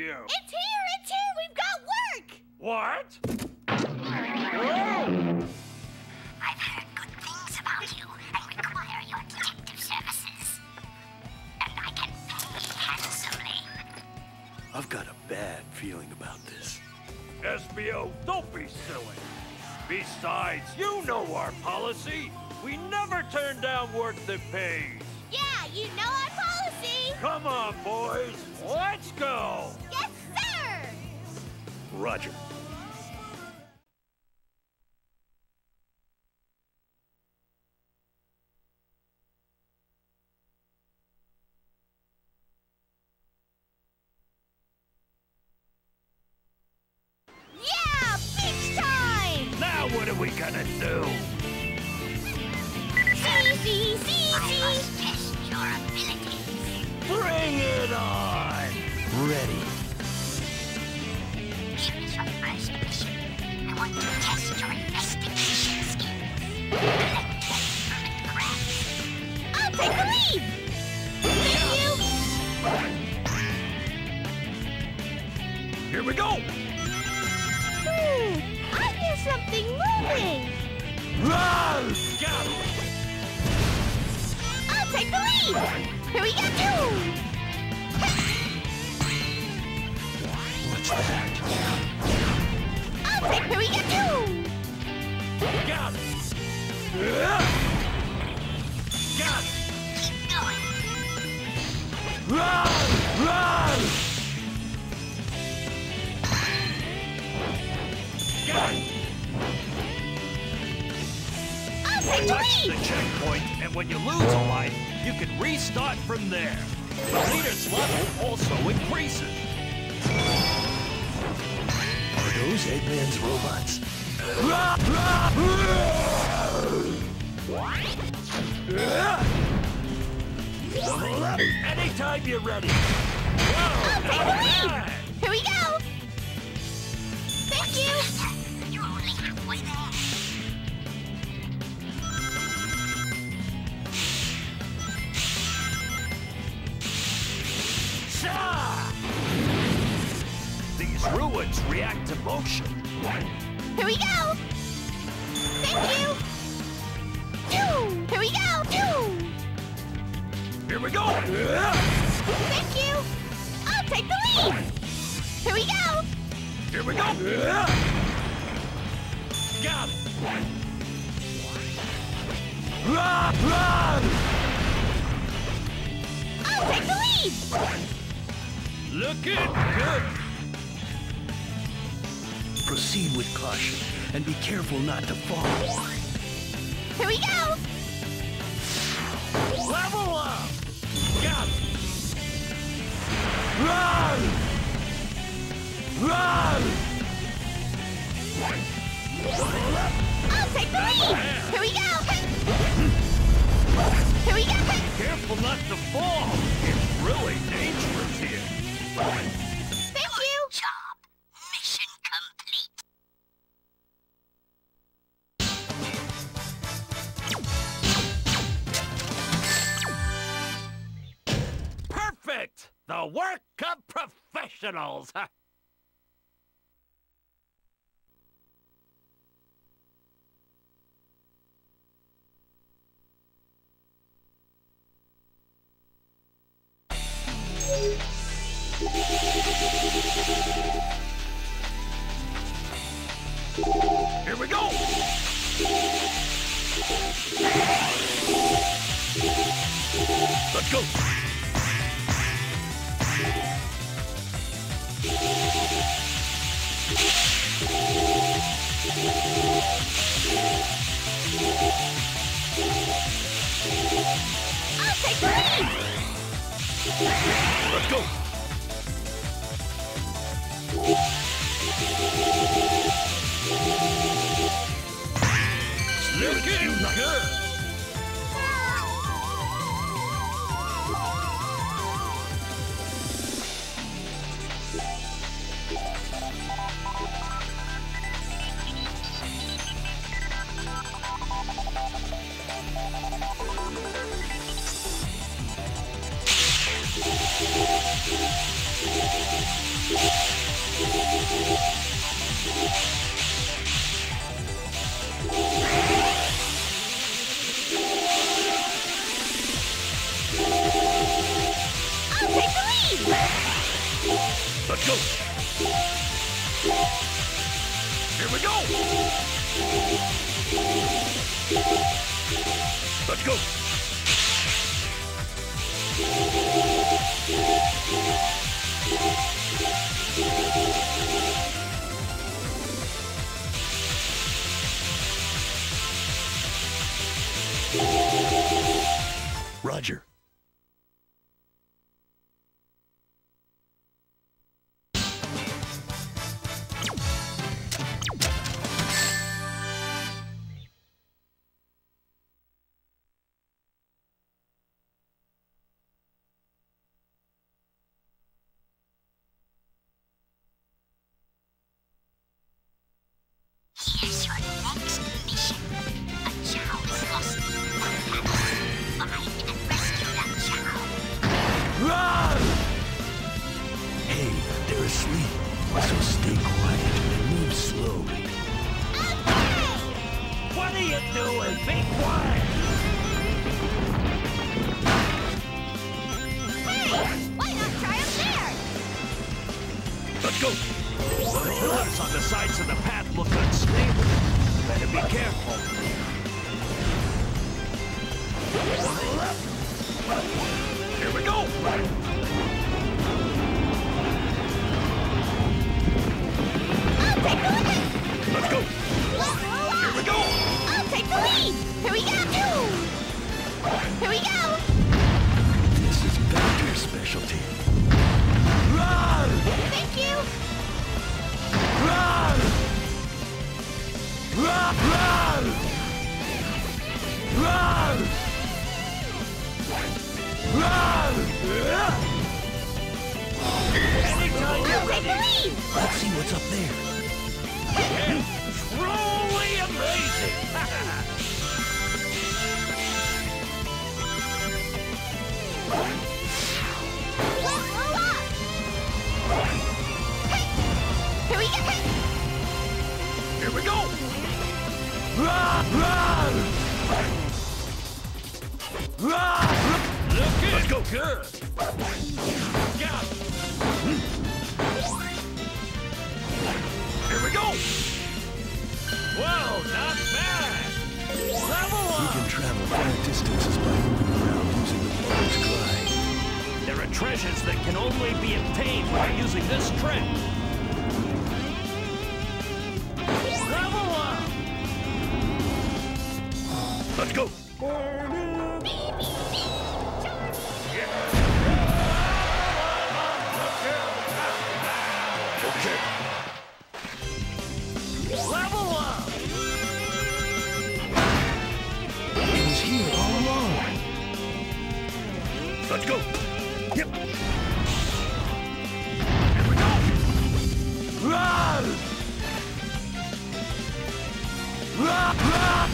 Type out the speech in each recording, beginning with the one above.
you? It's here! It's here! We've got work! What? I've heard good things about you and require your detective services. And I can pay handsomely. I've got a bad feeling about this. SBO, don't be silly. Besides, you know our policy. We never turn down work that pays. Yeah, you know our policy! Come on, boys. Let's go. Yes, sir! Roger. Yeah! Beach time! Now what are we gonna do? See! I must test your abilities. Bring it on! Ready. Here is your first mission. I want to test your investigation skills. Collect hermit crabs. I'll take the lead! Thank you! Here we go! I hear something moving! Run! Got it! I'll take the lead! Here we go, too! What's that? I'll take, here we go, too! Got it! Got it! Keep going. Run! Run! Got it! I'll take the Touch lead! the checkpoint, and when you lose a life, you can restart from there. The leader's level also increases. Are those Eggman's robots? Anytime you're ready. I'll take the lead! Here we go! Thank you! You're only halfway there. These ruins react to motion. Here we go! Thank you! Two! Here we go! Two! Here we go! Thank you! I'll take the lead! Here we go! Here we go! Got it! Run! Run! I'll take the lead! Looking good! Proceed with caution and be careful not to fall. Here we go! Level up! Got it! Run! Run! I'll take the lead! Here we go! Here we go! Careful not to fall! It's really dangerous here. Thank you! Job. Mission complete. Perfect! The work of professionals! Here we go! Let's go! I'll take the lead! Let's go! Looking good! I'll take the lead! Let's go! Here we go! Let's go! Roger. Here's your next mission. A Chao is lost in the palace. Find and rescue that Chao. Run! Hey, they're asleep. So stay quiet and move slowly. What are you doing? Be quiet! Hey! Why not try up there? Let's go! The pillars on the sides of the path look unstable. Better be careful. Here we go! I'll take the lead! Let's go! Whoa! Here we go! I'll take the lead! Here we go! Here we go! This is Vector's specialty. Run! Thank you! Run! Run! Run! Run! Run! Anytime I'll you're take the ready. lead! Let's see what's up there. Truly amazing! Whoa! Hey! Here we go! Here we go! Run! Run! Run! Looking Let's go. Good! Yeah. Here we go! Whoa, not bad! Level You up! can travel far distances by moving around using the Bard's Glide. There are treasures that can only be obtained by using this trick. Level up! Let's go! Okay. Level up! It was here all along. Let's go! Yep! Here we go! Run! Run! Run!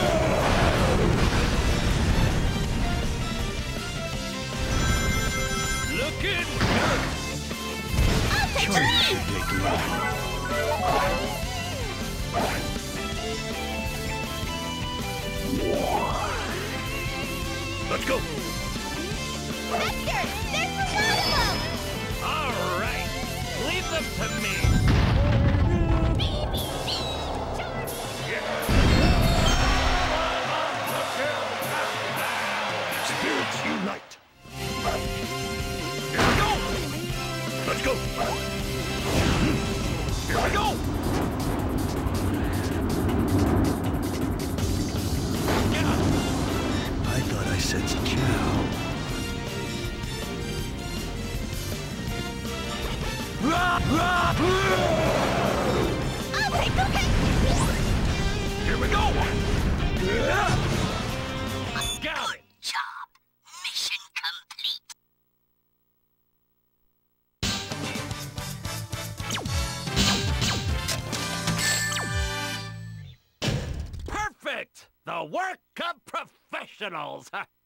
Looking good! I'll take the Charlie lead! should take the lead. Let's go! Vector! There's the one of them! All right! Leave them to me! Spirits unite! Here we go! Let's go! Here we go! I thought I sensed Chow. I'll take the lead! Here we go! Got it! Job. Mission complete. Perfect! The work of professionals!